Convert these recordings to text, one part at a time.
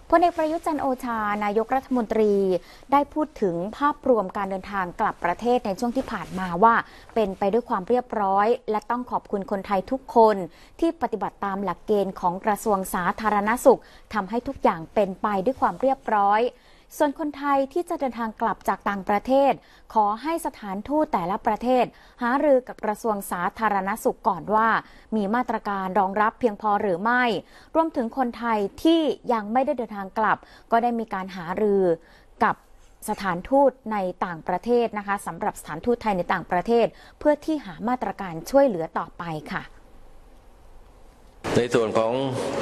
พลเอกประยุทธ์จันทร์โอชานายกรัฐมนตรีได้พูดถึงภาพรวมการเดินทางกลับประเทศในช่วงที่ผ่านมาว่าเป็นไปด้วยความเรียบร้อยและต้องขอบคุณคนไทยทุกคนที่ปฏิบัติตามหลักเกณฑ์ของกระทรวงสาธารณสุขทำให้ทุกอย่างเป็นไปด้วยความเรียบร้อยส่วนคนไทยที่จะเดินทางกลับจากต่างประเทศขอให้สถานทูตแต่ละประเทศหารือกับกระทรวงสาธารณสุขก่อนว่ามีมาตรการรองรับเพียงพอหรือไม่รวมถึงคนไทยที่ยังไม่ได้เดินทางกลับก็ได้มีการหารือกับสถานทูตในต่างประเทศนะคะสำหรับสถานทูตไทยในต่างประเทศเพื่อที่หามาตรการช่วยเหลือต่อไปค่ะในส่วนของ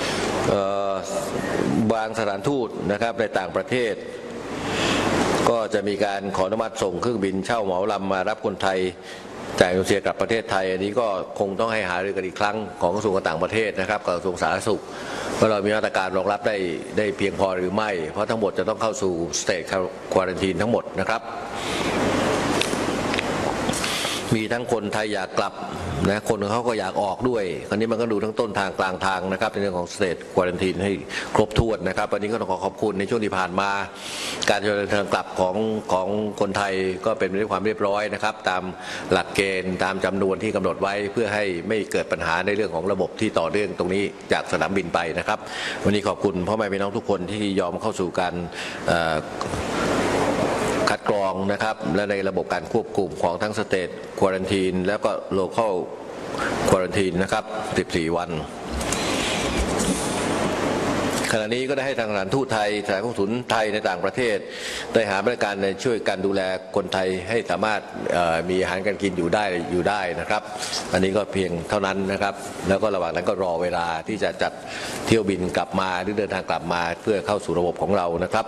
บางสถานทูตนะครับในต่างประเทศก็จะมีการขออนุมัติส่งเครื่องบินเช่าเหมาลำมารับคนไทยจากอินโดนีเซียกลับประเทศไทยอันนี้ก็คงต้องให้หารือกันอีกครั้งของกระทรวงการต่างประเทศนะครับกับกระทรวงสาธารณสุขว่าเรามีมาตรการรองรับได้เพียงพอหรือไม่เพราะทั้งหมดจะต้องเข้าสู่ State Quarantine ทั้งหมดนะครับมีทั้งคนไทยอยากกลับนะคนเขาก็อยากออกด้วยคราวนี้มันก็ดูทั้งต้นทางกลางทางนะครับในเรื่องของ State Quarantine ให้ครบถ้วนนะครับวันนี้ก็ต้องขอบคุณในช่วงที่ผ่านมาการเดินทางกลับของคนไทยก็เป็นไปด้วยความเรียบร้อยนะครับตามหลักเกณฑ์ตามจำนวนที่กำหนดไว้เพื่อให้ไม่เกิดปัญหาในเรื่องของระบบที่ต่อเนื่องตรงนี้จากสนามบินไปนะครับวันนี้ขอบคุณพ่อแม่พี่น้องทุกคนที่ยอมเข้าสู่การคัดกรองนะครับและในระบบการควบคุมของทั้ง State Quarantine แล้วก็ Local Quarantine นะครับ14 วันขณะนี้ก็ได้ให้ทางสถานทูตไทยสถานกงสุลไทยในต่างประเทศได้หามาตรการในช่วยการดูแลคนไทยให้สามารถมีอาหารการกินอยู่ได้นะครับอันนี้ก็เพียงเท่านั้นนะครับแล้วก็ระหว่างนั้นก็รอเวลาที่จะจัดเที่ยวบินกลับมาหรือเดินทางกลับมาเพื่อเข้าสู่ระบบของเรานะครับ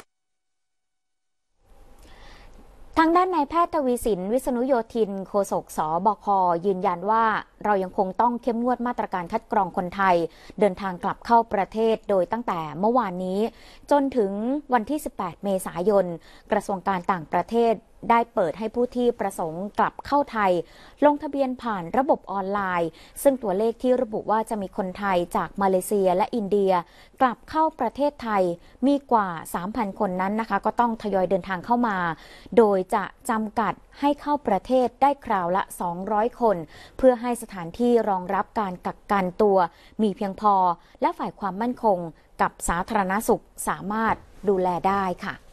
ทางด้านนายแพทย์ทวีสินวิษณุโยธินโฆษกสบคยืนยันว่าเรายังคงต้องเข้มงวดมาตรการคัดกรองคนไทยเดินทางกลับเข้าประเทศโดยตั้งแต่เมื่อวานนี้จนถึงวันที่18เมษายนกระทรวงการต่างประเทศได้เปิดให้ผู้ที่ประสงค์กลับเข้าไทยลงทะเบียนผ่านระบบออนไลน์ซึ่งตัวเลขที่ระบุว่าจะมีคนไทยจากมาเลเซียและอินเดียกลับเข้าประเทศไทยมีกว่า 3,000 คนนั้นนะคะก็ต้องทยอยเดินทางเข้ามาโดยจะจำกัดให้เข้าประเทศได้คราวละ200 คนเพื่อให้สถานที่รองรับการกักกันตัวมีเพียงพอและฝ่ายความมั่นคงกับสาธารณสุขสามารถดูแลได้ค่ะ